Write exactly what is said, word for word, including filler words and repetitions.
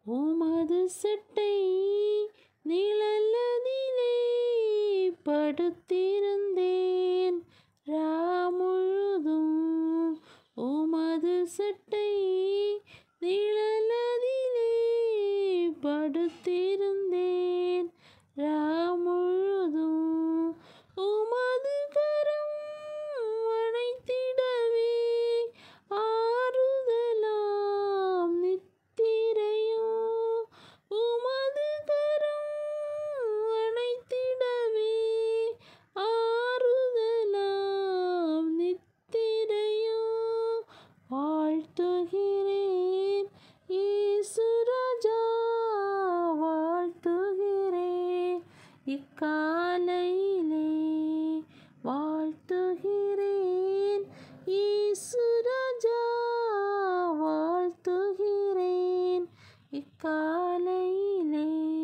உமது சட்டை நிழலதிலே படுத்திருந்தேன் ராமுழுதும். உமது சட்டை நிழலதிலே படுத்திருந்தேன் ராமுழுதும். உமது கரம் அணைத்திடவே ஆறுதலாம் நித்திரையும். உமது கரம் அணைத்திடவே ஆறுதலாம் நித்திரையும். வாழ்த்துகிறேன் இயேசு ராஜா, வாழ்த்துகிறேன் இக்காலையிலே. வாழ்த்துகிறேன் இயேசு ராஜா, வாழ்த்துகிறேன் இக்காலையிலே.